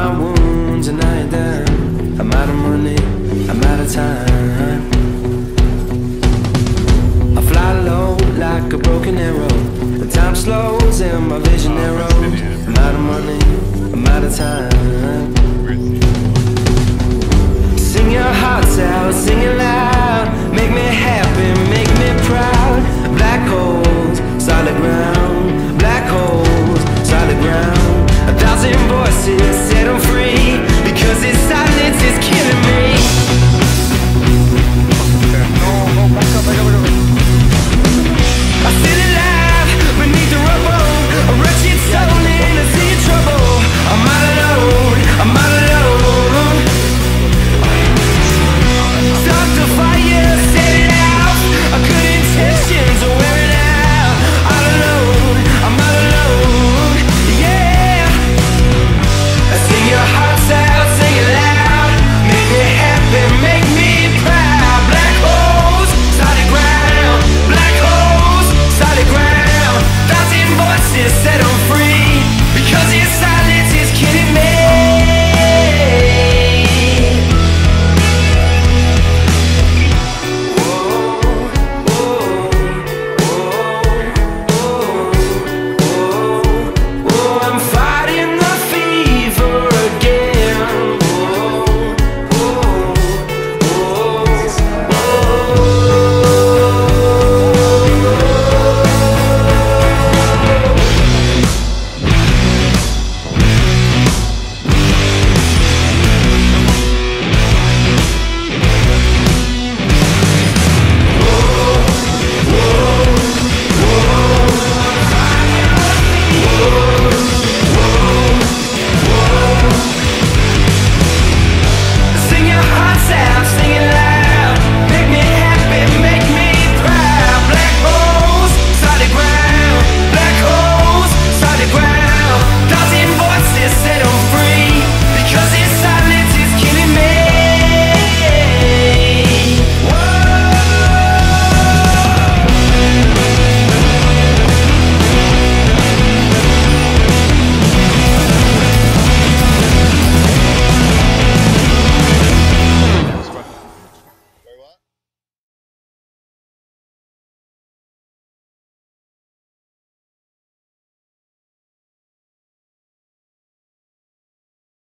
my wounds and I ain't down. I'm out of money, I'm out of time. I fly low like a broken arrow. The time slows and my vision narrows. I'm out of money, I'm out of time.